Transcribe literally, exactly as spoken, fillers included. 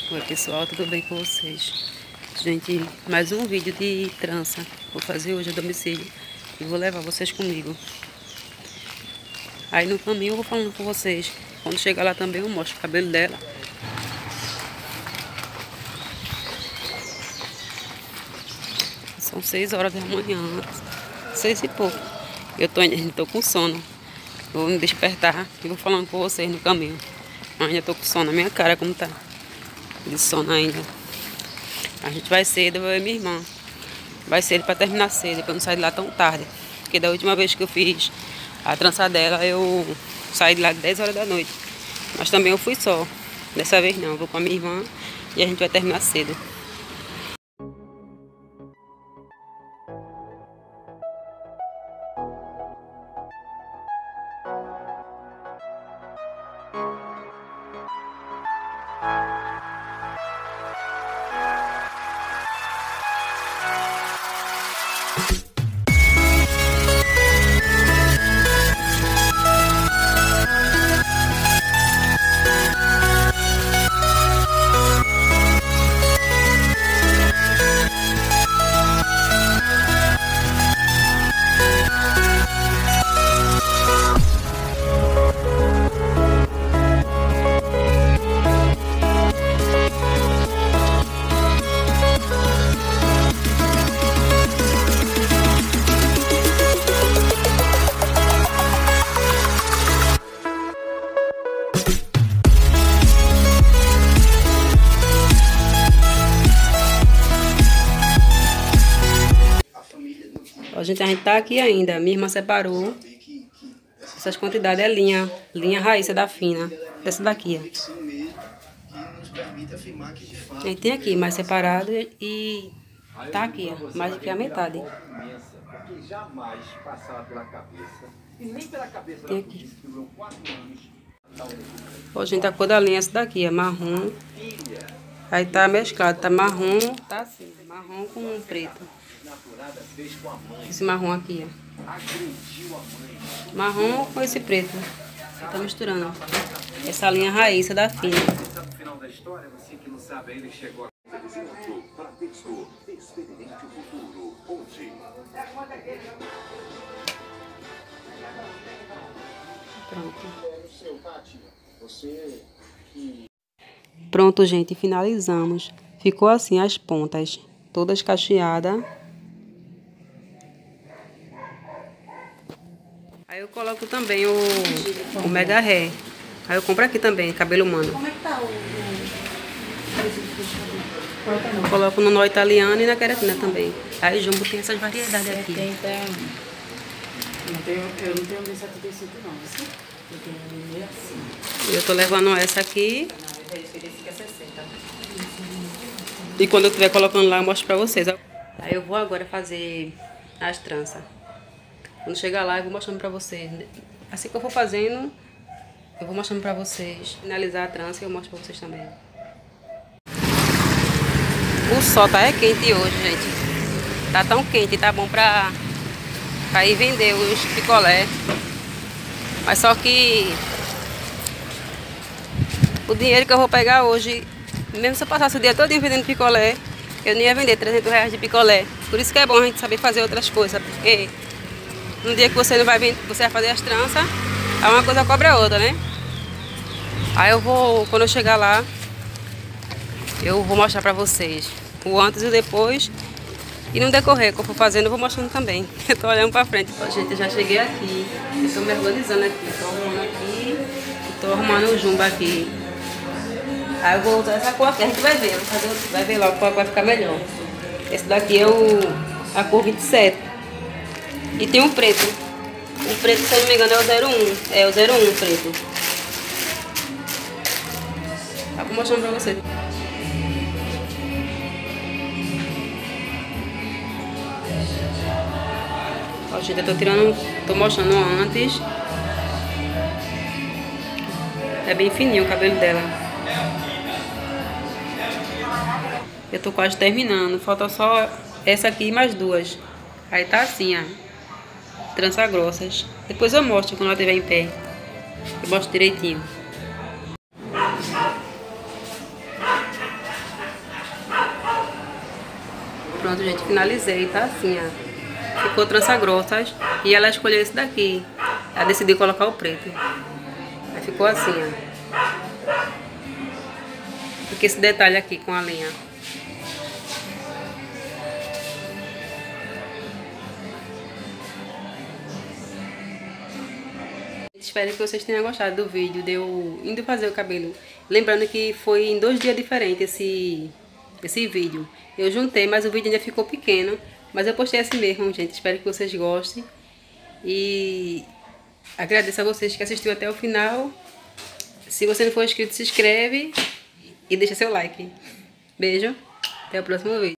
Oi pessoal, tudo bem com vocês? Gente, mais um vídeo de trança. Vou fazer hoje a domicílio e vou levar vocês comigo. Aí no caminho eu vou falando com vocês. Quando chegar lá também eu mostro o cabelo dela. São seis horas da manhã, seis e pouco. Eu tô, tô com sono. Vou me despertar e vou falando com vocês no caminho. Ainda tô com sono na minha cara, como tá de sono ainda. A gente vai cedo, eu e minha irmã. Vai cedo pra terminar cedo, pra não sair de lá tão tarde. Porque da última vez que eu fiz a trança dela, eu saí de lá de dez horas da noite. Mas também eu fui só. Dessa vez não, eu vou com a minha irmã e a gente vai terminar cedo. A gente, a gente tá aqui ainda. Minha irmã separou. Essas quantidades é linha, linha Raíssa da Fina. Dessa daqui, ó. A gente tem aqui mais separado e tá aqui, ó. Mais do que a metade. Tem aqui. Ó, gente, a cor da linha é essa daqui, é marrom. Aí tá mesclado, tá marrom, tá assim, marrom com preto. Esse marrom aqui, ó. Marrom com esse preto. Tá misturando. Essa linha Raíssa da Fina. Pronto. Pronto, gente, finalizamos. Ficou assim as pontas, todas cacheadas. Aí eu coloco também o, o mega ré. Aí eu compro aqui também, cabelo humano. Como é que tá o... Eu coloco no nó italiano e na queratina também. Aí Jumbo tem essas variedades aqui. Não tenho, eu não tenho setenta e cinco não, eu tenho meio assim. Eu tô levando essa aqui. Não, esse aqui é sessenta. E quando eu estiver colocando lá, eu mostro pra vocês. Aí eu vou agora fazer as tranças. Quando chegar lá, eu vou mostrando pra vocês. Assim que eu for fazendo, eu vou mostrando pra vocês. Finalizar a trança e eu mostro pra vocês também. O sol tá é quente hoje, gente. Tá tão quente, tá bom pra, pra ir vender os picolé. Mas só que o dinheiro que eu vou pegar hoje, mesmo se eu passasse o dia todo vendendo picolé, eu não ia vender trezentos reais de picolé. Por isso que é bom a gente saber fazer outras coisas, porque no dia que você não vai vender, você vai fazer as tranças, uma coisa cobra a outra, né? Aí eu vou, quando eu chegar lá, eu vou mostrar pra vocês o antes e o depois. E no decorrer que eu for fazendo, eu vou mostrando também. Eu tô olhando pra frente. Ó, gente, eu já cheguei aqui. Eu tô me organizando aqui. Tô arrumando aqui. E tô arrumando o jumbo aqui. Aí eu vou usar essa cor aqui. A gente vai ver. Vou fazer, vai ver logo qual vai ficar melhor. Esse daqui é o, a cor vinte e sete. E tem um preto. O preto, se eu não me engano, é o zero um. É o zero um preto. Tá, vou mostrando pra vocês. Ó, gente, eu tô tirando, tô mostrando antes. É bem fininho o cabelo dela. Eu tô quase terminando. Falta só essa aqui e mais duas. Aí tá assim, ó. Tranças grossas. Depois eu mostro quando ela estiver em pé. Eu mostro direitinho. Pronto, gente, finalizei, tá assim, ó. Ficou trança grossas. E ela escolheu esse daqui. Ela decidiu colocar o preto. Aí ficou assim, ó. Fica esse detalhe aqui com a linha. Espero que vocês tenham gostado do vídeo de eu indo fazer o cabelo. Lembrando que foi em dois dias diferentes esse, esse vídeo. Eu juntei, mas o vídeo ainda ficou pequeno. Mas eu postei assim mesmo, gente. Espero que vocês gostem. E agradeço a vocês que assistiram até o final. Se você não for inscrito, se inscreve e deixa seu like. Beijo. Até o próximo vídeo.